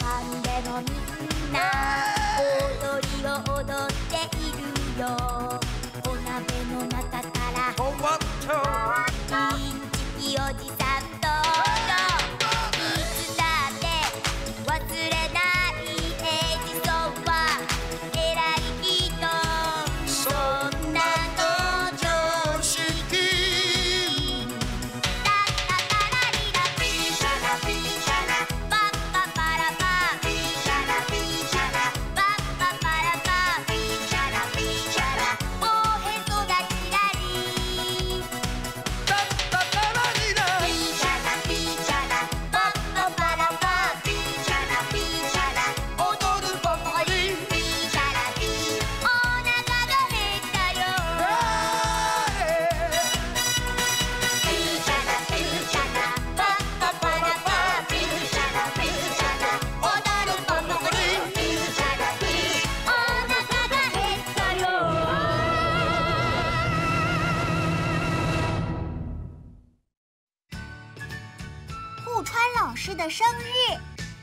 飯でもみんな踊りを踊っているよ。お鍋の中からインチキおじさん登場。いつだって忘れないエジソンは偉い人。そんなの常識。タッタタラリラピーシャラピーシャラパッパパラパピーシャラピーシャラパッパパラパピーシャラピーシャラおへそがキラリタッタタラリラピーシャラピーシャラパッパパラパピーシャラピーシャラ踊るパパリピーシャラピーお腹が減ったよピーシャラピーシャラパッパパラパピーシャラピーシャラ踊るパパリピーシャラピーお腹が減ったよ。 户川老师的生日，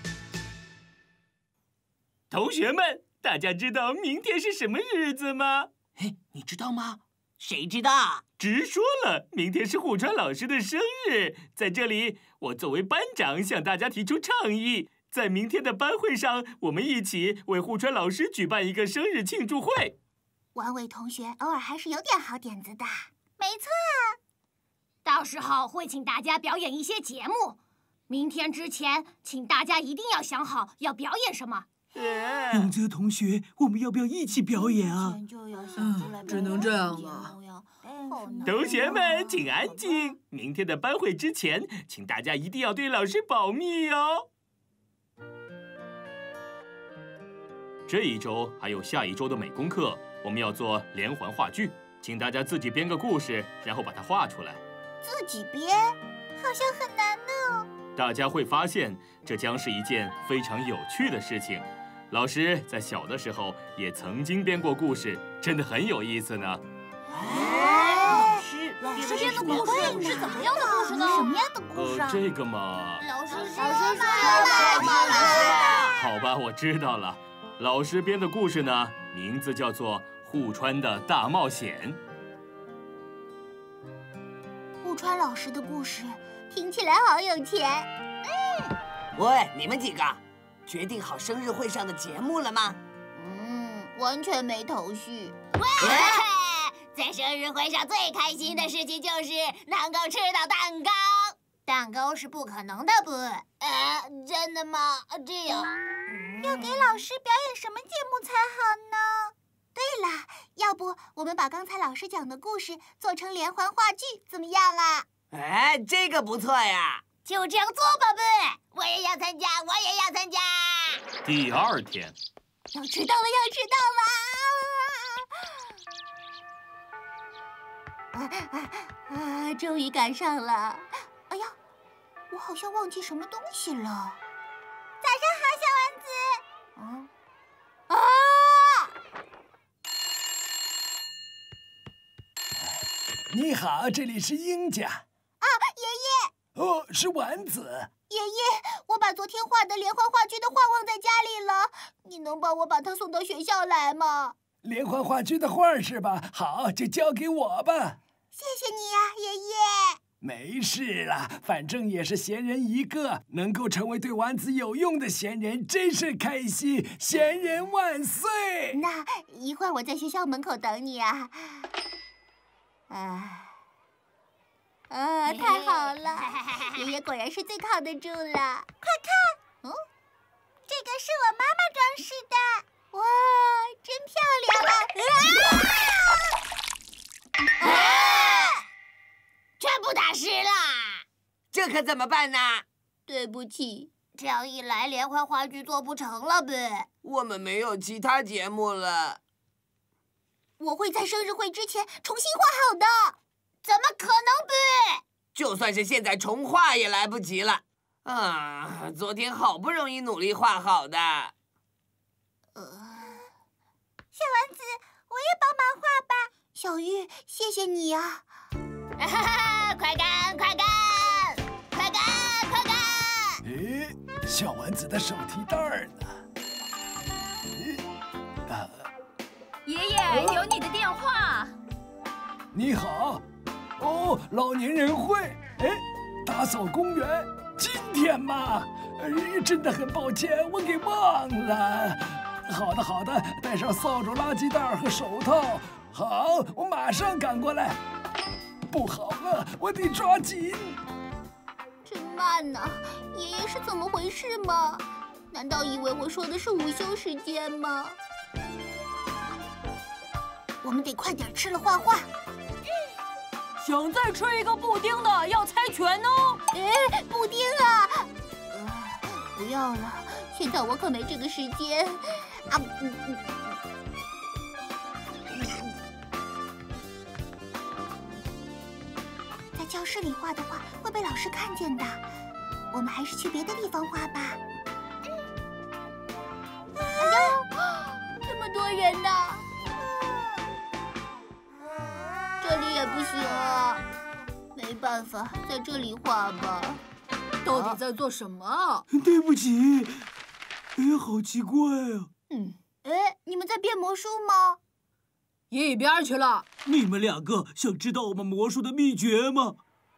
同学们，大家知道明天是什么日子吗？ 嘿，你知道吗？谁知道？ 直说了，明天是户川老师的生日。在这里，我作为班长向大家提出倡议，在明天的班会上，我们一起为户川老师举办一个生日庆祝会。 王伟同学偶尔还是有点好点子的。 没错啊，到时候会请大家表演一些节目。明天之前，请大家一定要想好要表演什么。 永泽同学，我们要不要一起表演啊？ 只能这样了。 同学们，请安静。明天的班会之前，请大家一定要对老师保密哦。这一周还有下一周的美工课，我们要做连环话剧，请大家自己编个故事，然后把它画出来。 自己编，好像很难呢。 大家会发现，这将是一件非常有趣的事情。老师在小的时候也曾经编过故事，真的很有意思呢。 老师编的故事是怎么样的故事呢？ 什么样的故事啊？ 这个嘛…… 老师说嘛。 好吧，我知道了。老师编的故事呢，名字叫做《户川的大冒险》。 户川老师的故事听起来好有钱。 喂，你们几个，决定好生日会上的节目了吗？ 完全没头绪。 在生日会上最开心的事情就是能够吃到蛋糕。蛋糕是不可能的，不？真的吗？这样， 要给老师表演什么节目才好呢？对了，要不我们把刚才老师讲的故事做成连环话剧，怎么样啊？ 哎，这个不错呀！ 就这样做吧，不？我也要参加，我也要参加。 第二天， 要迟到了，要迟到了！终于赶上了。哎呀，我好像忘记什么东西了。早上好，小丸子。 你好，这里是英家。 爷爷。 哦，是丸子。 爷爷，我把昨天画的连环话剧的画忘在家里了，你能帮我把它送到学校来吗？ 连环话剧的画是吧？好，就交给我吧。 谢谢你呀，爷爷。 没事啦，反正也是闲人一个，能够成为对丸子有用的闲人，真是开心！闲人万岁！ 那一会儿我在学校门口等你啊。太好了，爷爷果然是最靠得住了。快看，这个是我妈妈装饰的，哇，真漂亮啊！ 全部打湿了， 这可怎么办呢？ 对不起， 这样一来连环话剧做不成了呗。 我们没有其他节目了。 我会在生日会之前重新画好的。 怎么可能不？ 就算是现在重画也来不及了。昨天好不容易努力画好的。 小丸子，我也帮忙画吧。小玉，谢谢你啊。 快干，快干，快干，快干！ 小丸子的手提袋呢？ 爷爷，有你的电话。 你好，哦，老年人会，哎，打扫公园，今天吗？真的很抱歉，我给忘了。好的，好的，带上扫帚、垃圾袋和手套。好，我马上赶过来。不好了，我得抓紧。 真慢呐！爷爷是怎么回事吗？难道以为我说的是午休时间吗？我们得快点吃了画画。 想再吃一个布丁的要猜拳哦。 哎，布丁啊！不要了，现在我可没这个时间。啊，在教室里画的画会被老师看见的，我们还是去别的地方画吧。哎呦，这么多人呢！这里也不行啊，没办法，在这里画吧。 到底在做什么？ 对不起，哎，好奇怪啊！ 哎，你们在变魔术吗？ 一边去了！ 你们两个想知道我们魔术的秘诀吗？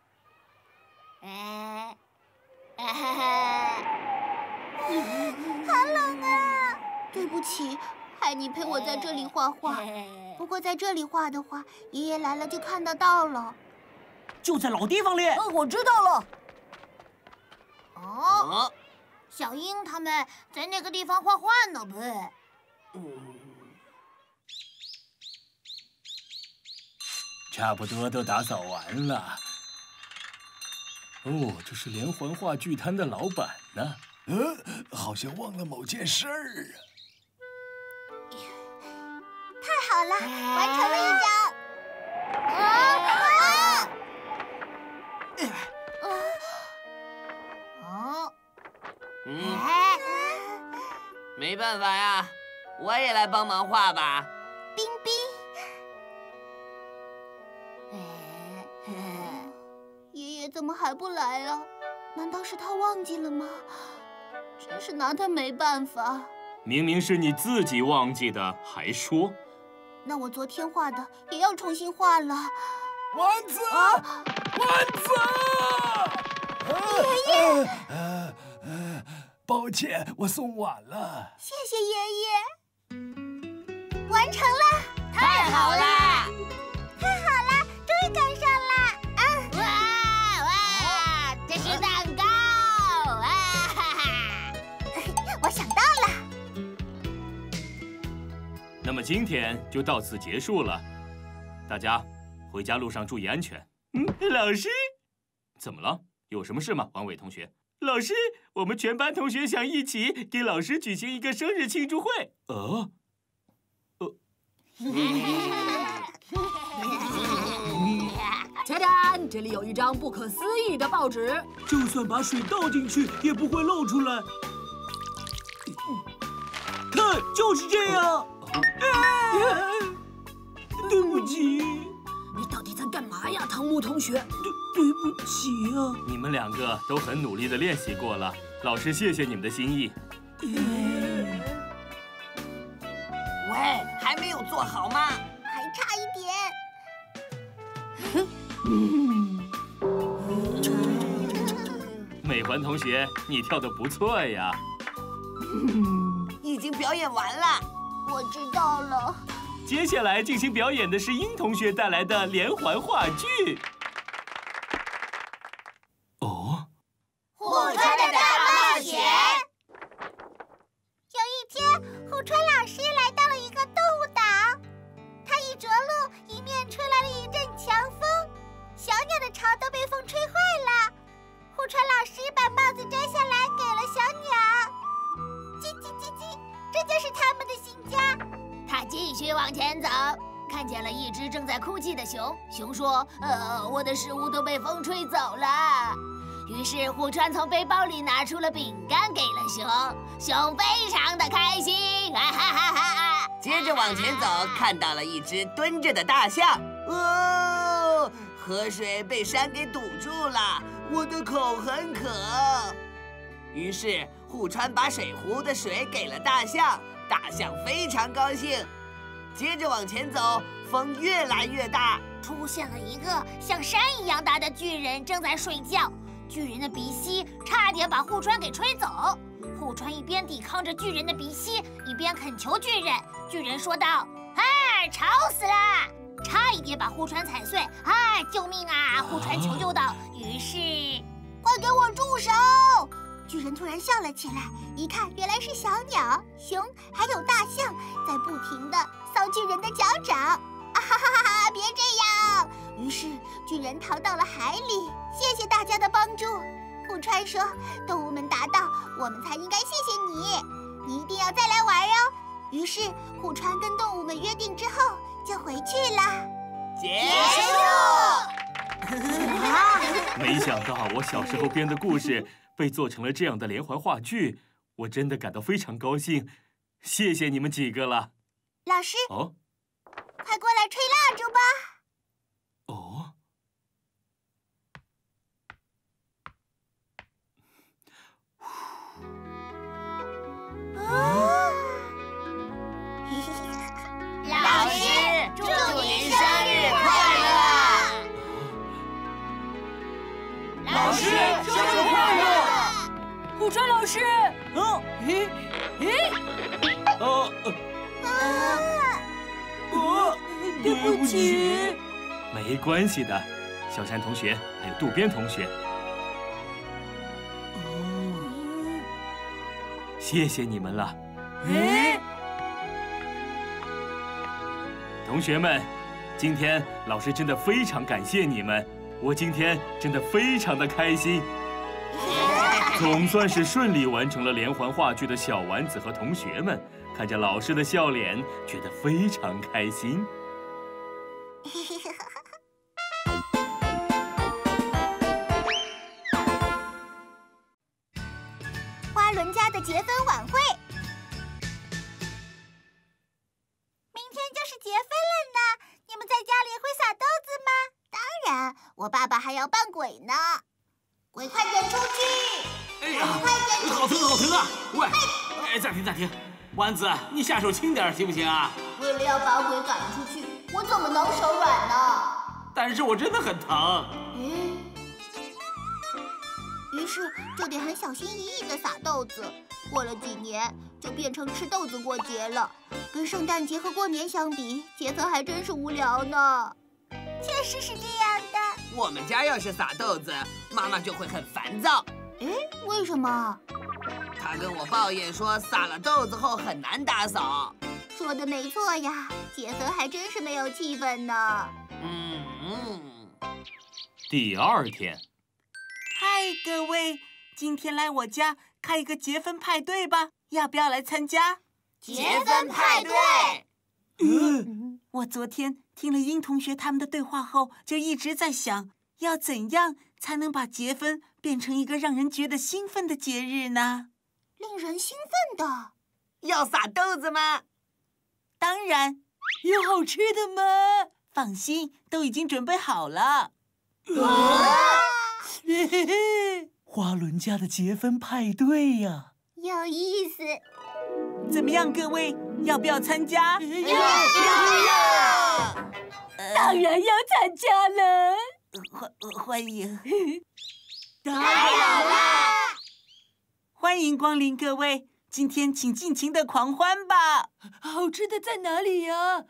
好冷啊！对不起，害你陪我在这里画画。不过在这里画的话，爷爷来了就看得到了。 就在老地方里。 我知道了。 哦， 小英他们在那个地方画画呢，不？ 差不多都打扫完了。哦，这是连环画剧摊的老板呢。 好像忘了某件事儿啊。 太好了，完成了一张。 没办法呀，我也来帮忙画吧。 冰冰。爷爷怎么还不来啊？难道是他忘记了吗？真是拿他没办法。 明明是你自己忘记的，还说。 那我昨天画的也要重新画了。 丸子，丸子！爷爷，抱歉，我送晚了。 谢谢爷爷。完成了， 太好了！ 太好了，终于赶上了。 哇，这是蛋糕！ 我想到了。 那么今天就到此结束了，大家回家路上注意安全。老师，怎么了？有什么事吗？王伟同学。老师，我们全班同学想一起给老师举行一个生日庆祝会。 乔丹，这里有一张不可思议的报纸， 就算把水倒进去，也不会露出来。看，就是这样。对不起。 你到底在干嘛呀，汤姆同学？ 对不起啊。 你们两个都很努力地练习过了，老师谢谢你们的心意。 喂，还没有做好吗？ 还差一点。 美环同学，你跳得不错呀。 已经表演完了。 我知道了。 接下来进行表演的是殷同学带来的连环话剧。哦， 虎川的大冒险。有一天，虎川老师来到了一个动物岛，他一着陆，迎面吹来了一阵强风，小鸟的巢都被风吹坏了。虎川老师把帽子摘下来给了小鸟，叽叽叽叽，这就是他们的新家。 他继续往前走，看见了一只正在哭泣的熊。熊说：“我的食物都被风吹走了。”于是虎川从背包里拿出了饼干给了熊，熊非常的开心，哈哈哈！ 接着往前走，看到了一只蹲着的大象。哦，河水被山给堵住了，我的口很渴。于是户川把水壶的水给了大象，大象非常高兴。接着往前走，风越来越大， 出现了一个像山一样大的巨人，正在睡觉。巨人的鼻息差点把户川给吹走。户川一边抵抗着巨人的鼻息，一边恳求巨人。巨人说道：“哎，吵死了！”差一点把户川踩碎。哎，救命啊！户川求救道。于是， 快给我住手！巨人突然笑了起来，一看原来是小鸟、熊还有大象在不停地搔巨人的脚掌。啊哈哈哈！别这样！于是巨人逃到了海里。谢谢大家的帮助。户川说：“动物们答道，我们才应该谢谢你，你一定要再来玩哦。”于是户川跟动物们约定之后就回去了。 结束。 没想到我小时候编的故事被做成了这样的连环话剧，我真的感到非常高兴。谢谢你们几个了。 老师， 哦， 快过来吹蜡烛吧。 哦， 老师，祝您生日快乐！ 老师，生日快乐！户川老师，对不起。 没关系的，小山同学还有渡边同学，谢谢你们了。同学们，今天老师真的非常感谢你们，我今天真的非常的开心。总算是顺利完成了连环话剧的小丸子和同学们，看着老师的笑脸，觉得非常开心。 花轮家的结婚晚会，明天就是结分了呢。你们在家里会撒豆子吗？当然，我爸爸还要扮鬼呢。鬼，快点出去！ 哎呀，好疼好疼啊！喂，哎，暂停，丸子，你下手轻点行不行啊？ 为了要把鬼赶出去，我怎么能手软呢？ 但是我真的很疼。 于是就得很小心翼翼地撒豆子。过了几年，就变成吃豆子过节了。跟圣诞节和过年相比，节分还真是无聊呢。确实是这样的。 我们家要是撒豆子，妈妈就会很烦躁。 为什么？ 她跟我抱怨说，撒了豆子后很难打扫。 说的没错呀，节分还真是没有气氛呢。 第二天， 嗨，各位，今天来我家开一个结婚派对吧？要不要来参加？ 结婚派对。 我昨天听了殷同学他们的对话后，就一直在想，要怎样才能把结婚变成一个让人觉得兴奋的节日呢？ 令人兴奋的。 要撒豆子吗？ 当然。有好吃的吗？放心，都已经准备好了。 花轮家的结婚派对呀， 有意思。 怎么样，各位，要不要参加？ 要！ 当然要参加了。 欢迎。 当然啦！ 欢迎光临，各位，今天请尽情的狂欢吧。 好吃的在哪里呀？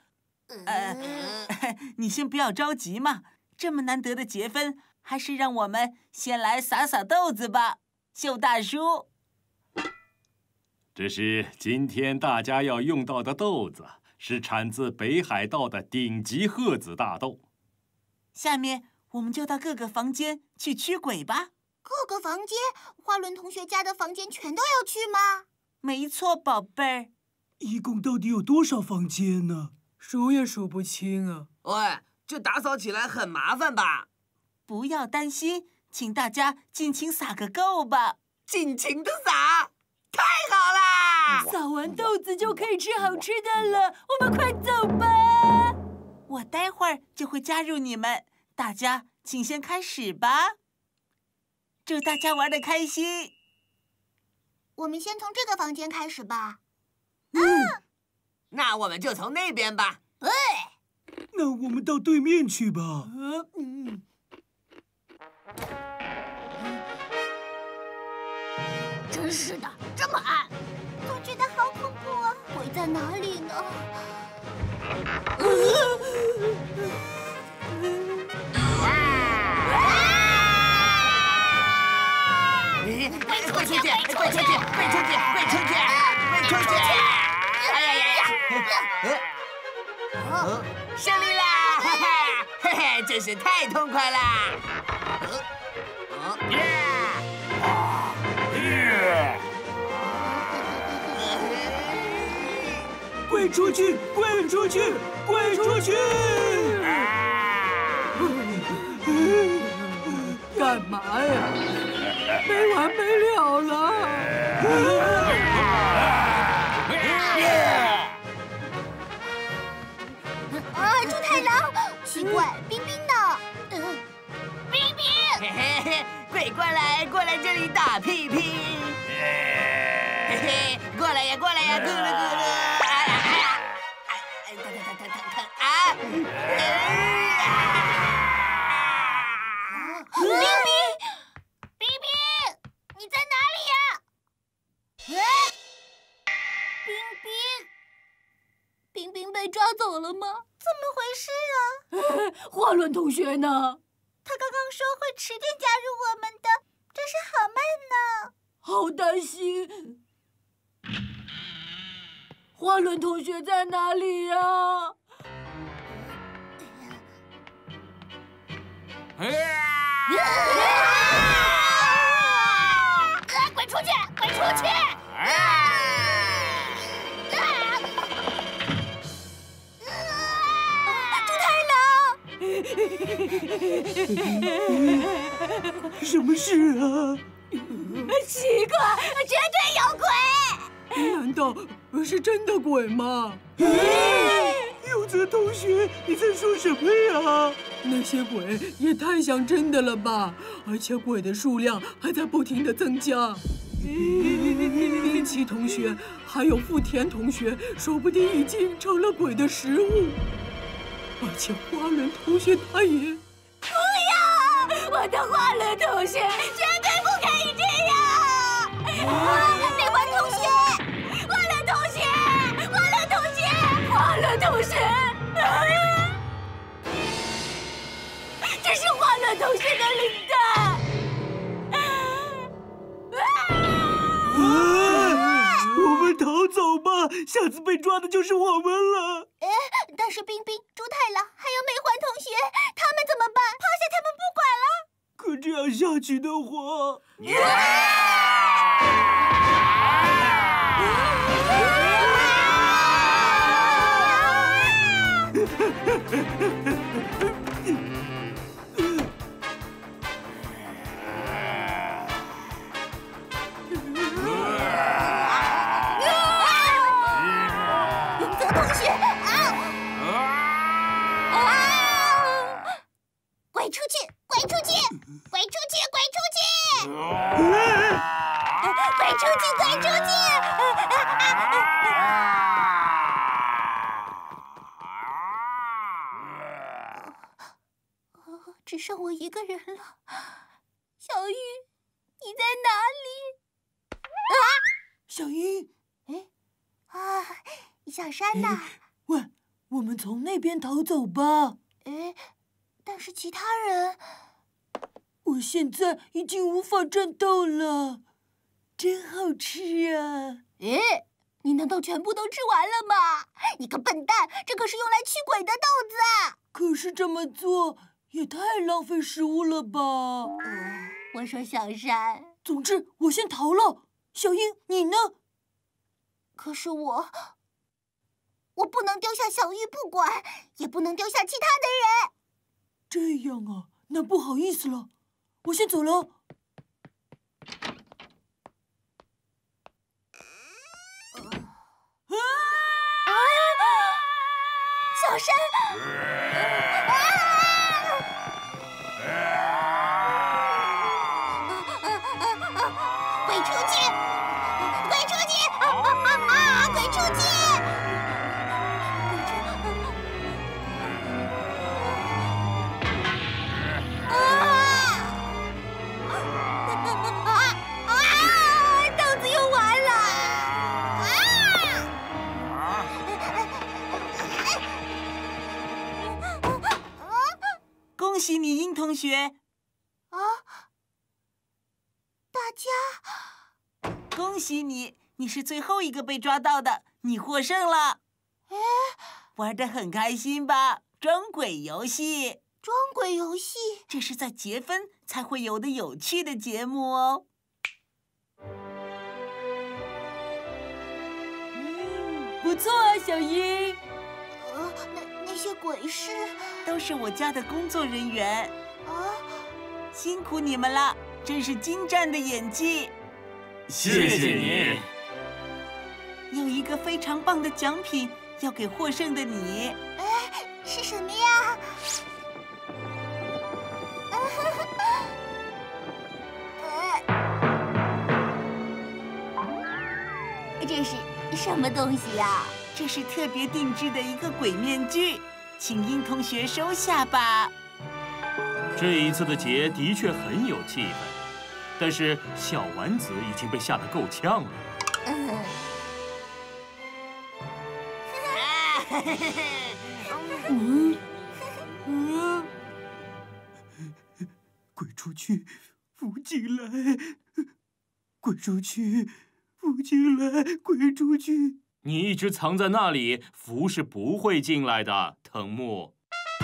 你先不要着急嘛，这么难得的结婚，还是让我们先来撒撒豆子吧。秀大叔， 这是今天大家要用到的豆子，是产自北海道的顶级鹤子大豆。 下面我们就到各个房间去驱鬼吧。 各个房间？花轮同学家的房间全都要去吗？ 没错，宝贝儿。 一共到底有多少房间呢？ 数也数不清啊。 喂，这打扫起来很麻烦吧？ 不要担心，请大家尽情撒个够吧。 尽情的撒，太好啦！ 撒完豆子就可以吃好吃的了，我们快走吧。 我待会儿就会加入你们，大家请先开始吧。祝大家玩得开心。 我们先从这个房间开始吧。 那我们就从那边吧。 对。 那我们到对面去吧。 真是的，这么暗， 总觉得好恐怖啊！鬼在哪里呢？ 快出去！快出去！快出去！快出去！快出去！快出去！哎呀！胜利啦！嘿嘿，真是太痛快啦！ 滚出去！滚出去！滚出去！ 干嘛呀？没完没了了！ 猪太郎，奇怪，冰冰呢？ 冰冰， 嘿嘿嘿，快过来，过来这里打屁屁！嘿嘿，过来呀，过来呀，咕噜咕噜！哎呀哎呀，哎，疼啊！ 冰冰，冰冰，你在哪里呀？ 冰冰，冰冰被抓走了吗？怎么回事啊？ 花轮同学呢？ 他刚刚说会迟点加入我们的，真是好慢呢。 好担心。花轮同学在哪里呀？ 滚出去！滚出去！ 什么事啊？ 奇怪， 绝对有鬼！ 难道是真的鬼吗？ 柚子同学，你在说什么呀？ 那些鬼也太像真的了吧！而且鬼的数量还在不停的增加。冰崎同学还有富田同学，说不定已经成了鬼的食物。而且花轮同学他也…… 不要！我的花轮同学绝对不可以这样！ 美环同学， 花轮同学，花轮同学，花轮同学，这是花轮同学的领带。 我们逃走吧，下次被抓的就是我们了。 但是冰冰、猪太郎还有美环同学，他们怎么办？抛下他们不管了？ 可这样下去的话， 滚出去！滚出去！滚出去！滚出去！滚出去！滚出去！只剩我一个人了。小玉，你在哪里？ 小英， 小山呐！ 喂，我们从那边逃走吧。 但是其他人， 我现在已经无法战斗了，真好吃啊！ 你难道全部都吃完了吗？你个笨蛋，这可是用来驱鬼的豆子啊！ 可是这么做也太浪费食物了吧？ 我说小山， 总之我先逃了。小英，你呢？ 可是我不能丢下小玉不管，也不能丢下其他的人。 这样啊，那不好意思了，我先走了。 小山，滚出去！ 同学。 啊！大家， 恭喜你，你是最后一个被抓到的，你获胜了。 哎， 玩得很开心吧？装鬼游戏。 装鬼游戏， 这是在结分才会有的有趣的节目哦。 不错啊，小樱。 那些鬼是？ 都是我家的工作人员。 啊， 辛苦你们了，真是精湛的演技。 谢谢你。 有一个非常棒的奖品要给获胜的你。 哎，是什么呀？ 这是什么东西呀？ 这是特别定制的一个鬼面具，请殷同学收下吧。 这一次的节的确很有气氛，但是小丸子已经被吓得够呛了。 鬼出去，扶进来！鬼出去，扶进来！鬼出去！ 你一直藏在那里，福是不会进来的，藤木。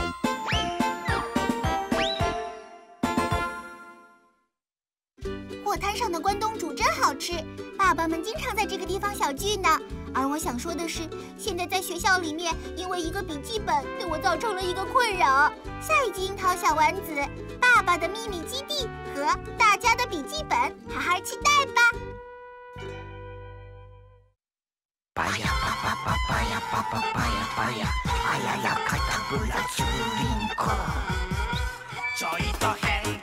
货摊上的关东煮真好吃，爸爸们经常在这个地方小聚呢。而我想说的是，现在在学校里面，因为一个笔记本对我造成了一个困扰。下一集樱桃小丸子、爸爸的秘密基地和大家的笔记本，好好期待吧。 巴呀巴巴巴巴呀巴巴巴呀巴呀，哎呀呀，开膛不来出林口，这一道黑。